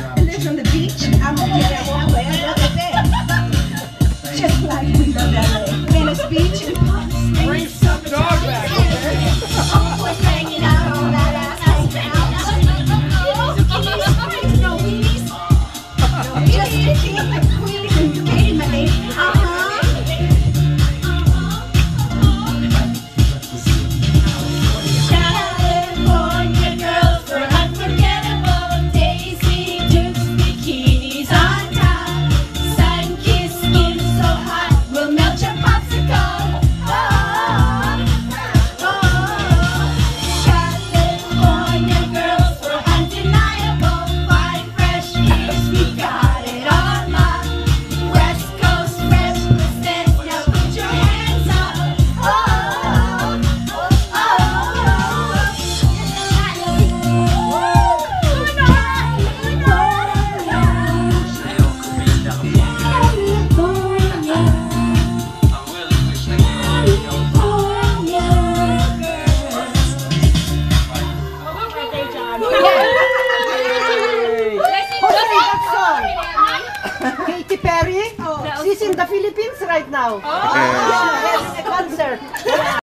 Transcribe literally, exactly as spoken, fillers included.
and lives on the beach. I'm gonna get that one way. Look at that. Just like we love L A. Venice Beach and Palm Bring some dog back, okay? Always hanging out on that ass house. No weenies. Just a king and queen and pay money. Uh-huh. California girls were unforgettable. Daisy Dukes bikinis on top. Sun-kissed skin so hot will melt your popsicle. Oh, oh. California girls were undeniable. Fine, fresh kids, we got it on lock. West Coast represent, now put your hands up. Oh, oh, Katy Perry? She's in the Philippines right now. Okay. She's having a concert.